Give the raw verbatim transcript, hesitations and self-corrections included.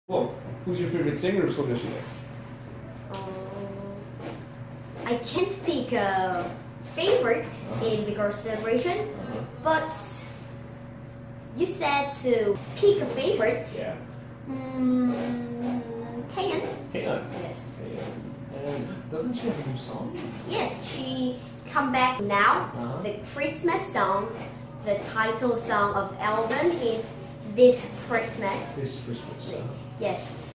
Well, who's your favorite singer of 소녀시대? Um, I can't speak a favorite Uh-huh. in the girls' celebration, Uh-huh. but you said to pick a favorite. Yeah. Mm, Taeyeon. Taeyeon. Yes. Taeyeon. And doesn't she have a new song? Yes, she come back now. Uh-huh. The Christmas song, the title song of album is This Christmas. This Christmas. Uh-huh. Yes.